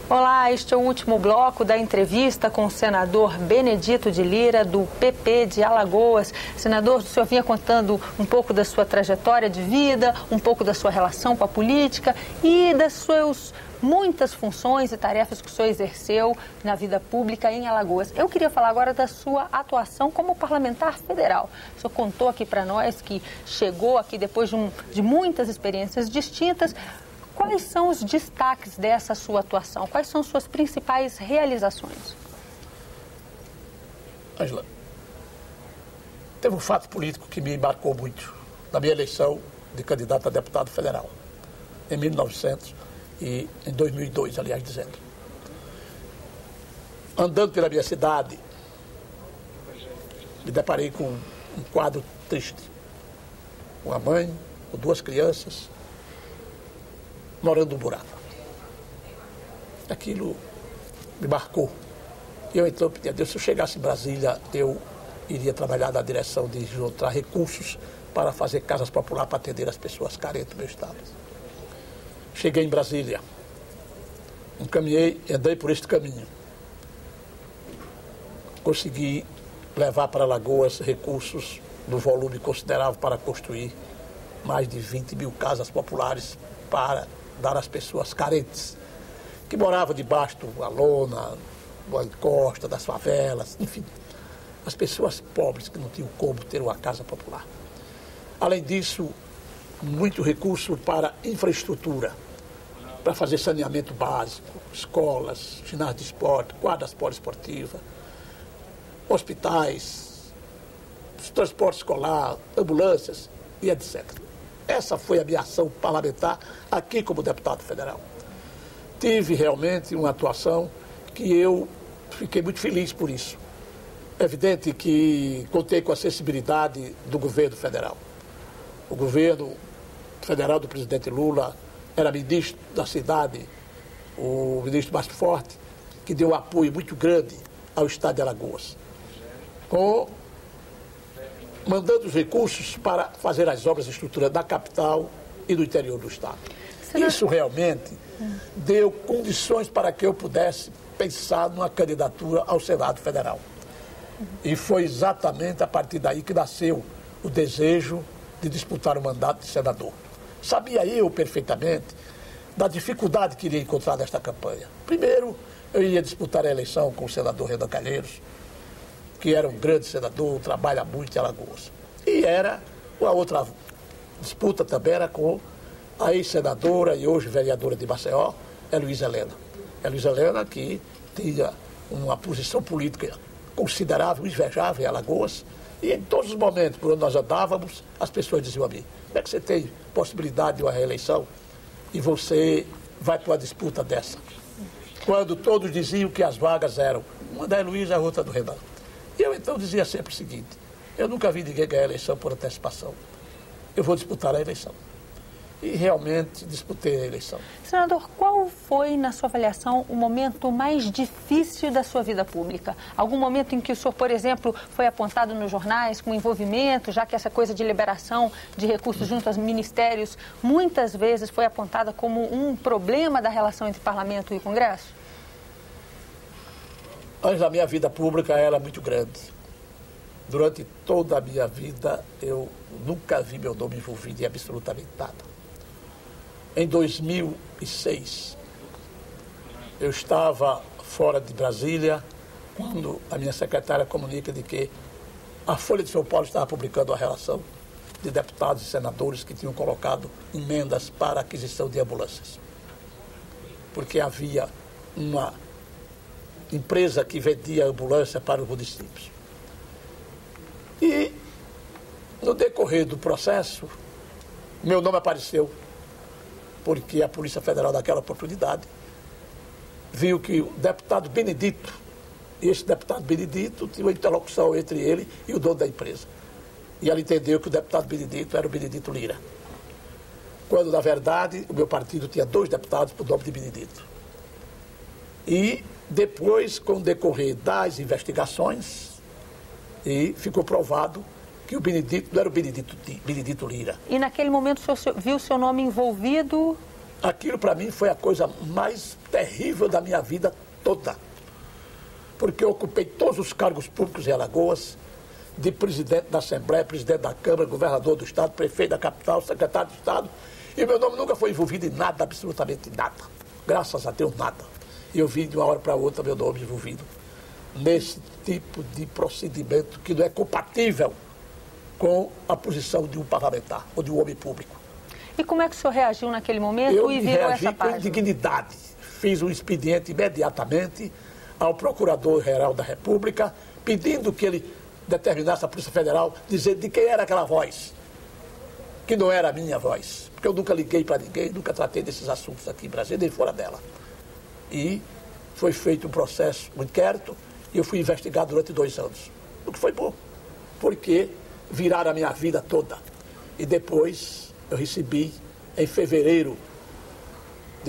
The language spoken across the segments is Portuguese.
Olá, este é o último bloco da entrevista com o senador Benedito de Lira, do PP de Alagoas. Senador, o senhor vinha contando um pouco da sua trajetória de vida, um pouco da sua relação com a política e das suas muitas funções e tarefas que o senhor exerceu na vida pública em Alagoas. Eu queria falar agora da sua atuação como parlamentar federal. O senhor contou aqui para nós que chegou aqui depois de muitas experiências distintas. Quais são os destaques dessa sua atuação? Quais são suas principais realizações? Ângela, teve um fato político que me marcou muito na minha eleição de candidato a deputado federal, em 2002, aliás, dizendo. Andando pela minha cidade, me deparei com um quadro triste. Uma mãe com duas crianças, morando no buraco. Aquilo me marcou. Eu então pedi a Deus, se eu chegasse em Brasília, eu iria trabalhar na direção de juntar recursos para fazer casas populares para atender as pessoas carentes do meu estado. Cheguei em Brasília, andei por este caminho. Consegui levar para Alagoas recursos do volume considerável para construir mais de 20 mil casas populares para dar às pessoas carentes, que moravam debaixo da lona, do encosta, das favelas, enfim, as pessoas pobres que não tinham como ter uma casa popular. Além disso, muito recurso para infraestrutura, para fazer saneamento básico, escolas, ginásio de esporte, quadras poliesportivas, hospitais, transporte escolar, ambulâncias e etc. Essa foi a minha ação parlamentar aqui como deputado federal. Tive realmente uma atuação que eu fiquei muito feliz por isso. É evidente que contei com a sensibilidade do governo federal. O governo federal do presidente Lula era ministro da cidade, o ministro Márcio Forte, que deu um apoio muito grande ao estado de Alagoas, mandando os recursos para fazer as obras de estrutura da capital e do interior do estado. Isso realmente deu condições para que eu pudesse pensar numa candidatura ao Senado Federal. E foi exatamente a partir daí que nasceu o desejo de disputar o mandato de senador. Sabia eu perfeitamente da dificuldade que iria encontrar nesta campanha. Primeiro, eu iria disputar a eleição com o senador Renan Calheiros, que era um grande senador, trabalha muito em Alagoas. E era uma outra disputa também era com a ex-senadora e hoje vereadora de Maceió, Heloísa Helena. Heloísa Helena, que tinha uma posição política considerável, invejável em Alagoas, e em todos os momentos por onde nós andávamos, as pessoas diziam a mim: como é que você tem possibilidade de uma reeleição e você vai para uma disputa dessa? Quando todos diziam que as vagas eram uma da Heloísa e a outra do Renan. E eu então dizia sempre o seguinte: eu nunca vi ninguém ganhar a eleição por antecipação. Eu vou disputar a eleição. E realmente disputei a eleição. Senador, qual foi, na sua avaliação, o momento mais difícil da sua vida pública? Algum momento em que o senhor, por exemplo, foi apontado nos jornais com envolvimento, já que essa coisa de liberação de recursos junto aos ministérios muitas vezes foi apontada como um problema da relação entre parlamento e Congresso? Antes da minha vida pública era muito grande. Durante toda a minha vida eu nunca vi meu nome envolvido em absolutamente nada. Em 2006, eu estava fora de Brasília quando a minha secretária comunica de que a Folha de São Paulo estava publicando a relação de deputados e senadores que tinham colocado emendas para a aquisição de ambulâncias. Porque havia uma empresa que vendia ambulância para os municípios. E, no decorrer do processo, meu nome apareceu, porque a Polícia Federal, naquela oportunidade, viu que o deputado Benedito, e esse deputado Benedito tinha uma interlocução entre ele e o dono da empresa. E ela entendeu que o deputado Benedito era o Benedito Lira. Quando, na verdade, o meu partido tinha 2 deputados por nome de Benedito. E depois, com o decorrer das investigações, e ficou provado que o Benedito não era o Benedito Lira. E naquele momento o senhor viu seu nome envolvido aquilo para mim foi a coisa mais terrível da minha vida toda. Porque eu ocupei todos os cargos públicos em Alagoas, de presidente da Assembleia, presidente da Câmara, governador do Estado, prefeito da capital, secretário de Estado, e o meu nome nunca foi envolvido em nada, absolutamente nada. Graças a Deus, nada. E eu vi de uma hora para outra meu nome envolvido nesse tipo de procedimento que não é compatível com a posição de um parlamentar ou de um homem público. E como é que o senhor reagiu naquele momento eu e virou reagi essa página? Com indignidade. Fiz um expediente imediatamente ao Procurador-Geral da República, pedindo que ele determinasse a Polícia Federal, dizendo de quem era aquela voz, que não era a minha voz. Porque eu nunca liguei para ninguém, nunca tratei desses assuntos aqui em Brasília, nem fora dela. E foi feito um processo, um inquérito, e eu fui investigado durante 2 anos. O que foi bom, porque viraram a minha vida toda. E depois eu recebi, em fevereiro de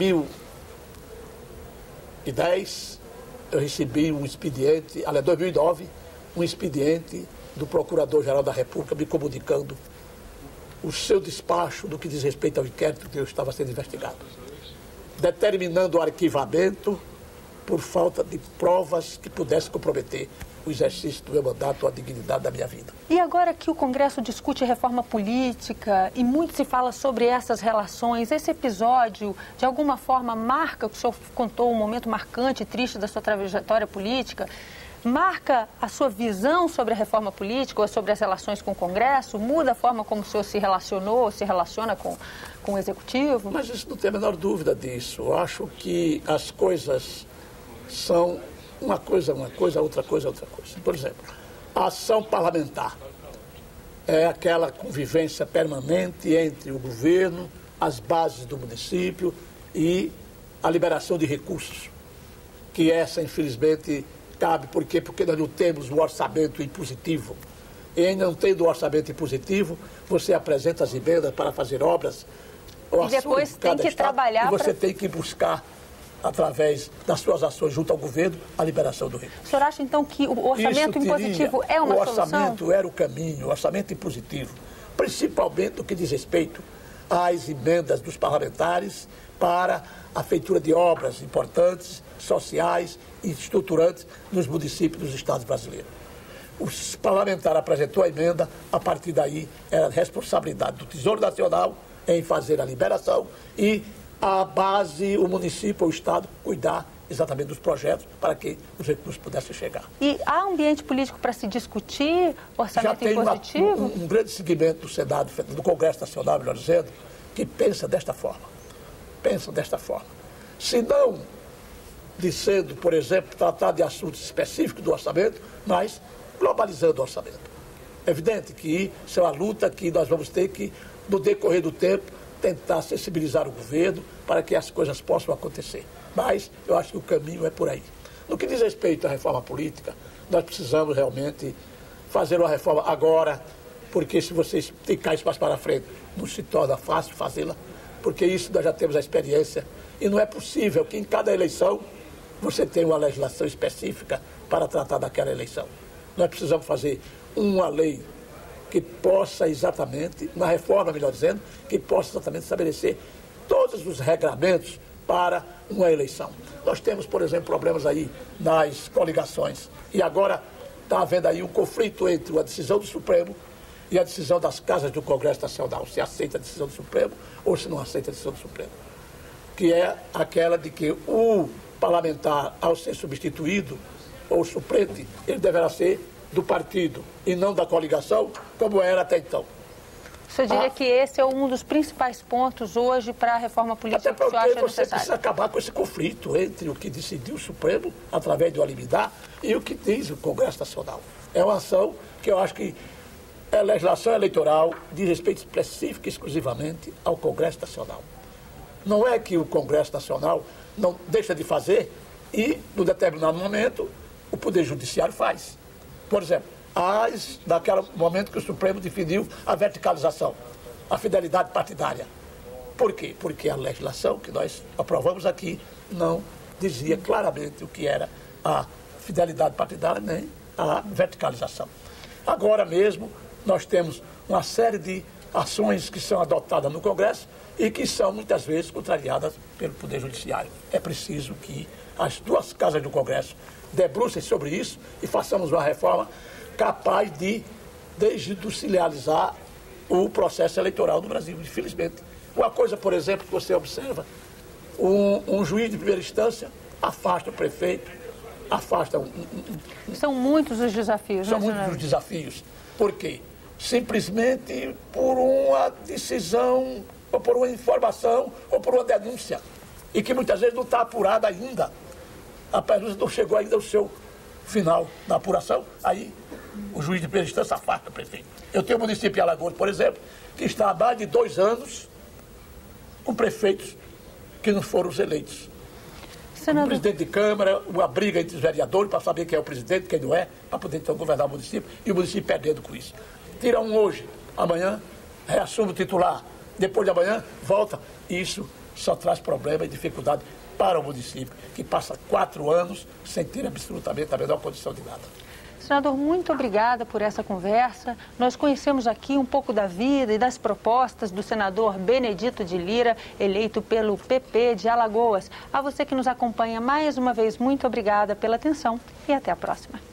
2010, eu recebi um expediente, aliás, 2009, um expediente do Procurador-Geral da República me comunicando o seu despacho no que diz respeito ao inquérito que eu estava sendo investigado, determinando o arquivamento por falta de provas que pudessem comprometer o exercício do meu mandato, a dignidade da minha vida. E agora que o Congresso discute reforma política e muito se fala sobre essas relações, esse episódio, de alguma forma, marca, o senhor contou um momento marcante e triste da sua trajetória política, marca a sua visão sobre a reforma política ou sobre as relações com o Congresso? Muda a forma como o senhor se relacionou, se relaciona com o Executivo? Mas isso não tem a menor dúvida disso. Eu acho que as coisas são uma coisa, outra coisa, outra coisa. Por exemplo, a ação parlamentar é aquela convivência permanente entre o governo, as bases do município e a liberação de recursos, que essa, infelizmente, cabe. Por quê? Porque nós não temos o orçamento impositivo. E não tendo o orçamento impositivo, você apresenta as emendas para fazer obras. E depois tem que trabalhar. E você tem que buscar, através das suas ações junto ao governo, a liberação do recurso. O senhor acha, então, que o orçamento impositivo é uma solução? O orçamento era o caminho, o orçamento impositivo, principalmente no que diz respeito às emendas dos parlamentares para a feitura de obras importantes, sociais e estruturantes nos municípios dos estados brasileiros. O parlamentar apresentou a emenda, a partir daí era responsabilidade do Tesouro Nacional em fazer a liberação e a base, o município ou o estado, cuidar exatamente dos projetos para que os recursos pudessem chegar. E há ambiente político para se discutir orçamento impositivo? Já tem um grande segmento do Senado, do Congresso Nacional, melhor dizendo, que pensa desta forma. Se não dizendo, por exemplo, tratar de assuntos específicos do orçamento, mas globalizando o orçamento. É evidente que isso é uma luta que nós vamos ter que, no decorrer do tempo, tentar sensibilizar o governo para que as coisas possam acontecer. Mas eu acho que o caminho é por aí. No que diz respeito à reforma política, nós precisamos realmente fazer uma reforma agora, porque se vocês ficarem mais para frente, não se torna fácil fazê-la, porque isso nós já temos a experiência e não é possível que em cada eleição você tenha uma legislação específica para tratar daquela eleição. Nós precisamos fazer uma lei que possa exatamente, uma reforma, melhor dizendo, que possa exatamente estabelecer todos os regramentos para uma eleição. Nós temos, por exemplo, problemas aí nas coligações. E agora está havendo aí um conflito entre a decisão do Supremo e a decisão das casas do Congresso Nacional, se aceita a decisão do Supremo ou se não aceita a decisão do Supremo. Que é aquela de que o parlamentar, ao ser substituído, ou suplente, ele deverá ser do partido e não da coligação, como era até então. O senhor diria que esse é um dos principais pontos hoje para a reforma política que o senhor acha necessário? Você precisa acabar com esse conflito entre o que decidiu o Supremo, através de uma liminar, e o que diz o Congresso Nacional. É uma ação que eu acho que a legislação eleitoral diz respeito específico e exclusivamente ao Congresso Nacional. Não é que o Congresso Nacional não deixa de fazer e, num determinado momento, o Poder Judiciário faz. Por exemplo, naquele momento que o Supremo definiu a verticalização, a fidelidade partidária. Por quê? Porque a legislação que nós aprovamos aqui não dizia claramente o que era a fidelidade partidária nem a verticalização. Agora mesmo, nós temos uma série de ações que são adotadas no Congresso e que são, muitas vezes, contrariadas pelo Poder Judiciário. É preciso que as duas casas do Congresso debrucem sobre isso e façamos uma reforma capaz de desjudicializar o processo eleitoral do Brasil, infelizmente. Uma coisa, por exemplo, que você observa, um juiz de primeira instância afasta o prefeito, afasta... São muitos os desafios, São muitos os desafios. Por quê? Simplesmente por uma decisão, ou por uma informação, ou por uma denúncia. E que muitas vezes não está apurada ainda. A denúncia não chegou ainda ao seu final da apuração, aí o juiz de primeira instância afasta o prefeito. Eu tenho um município de Alagoas, por exemplo, que está há mais de 2 anos com prefeitos que não foram os eleitos. Senador... O presidente de Câmara, uma briga entre os vereadores para saber quem é o presidente, quem não é, para poder então governar o município, e o município perdendo com isso. Tira um hoje, amanhã, reassume o titular, depois de amanhã, volta. Isso só traz problema e dificuldade para o município, que passa 4 anos sem ter absolutamente a menor condição de nada. Senador, muito obrigada por essa conversa. Nós conhecemos aqui um pouco da vida e das propostas do senador Benedito de Lira, eleito pelo PP de Alagoas. A você que nos acompanha mais uma vez, muito obrigada pela atenção e até a próxima.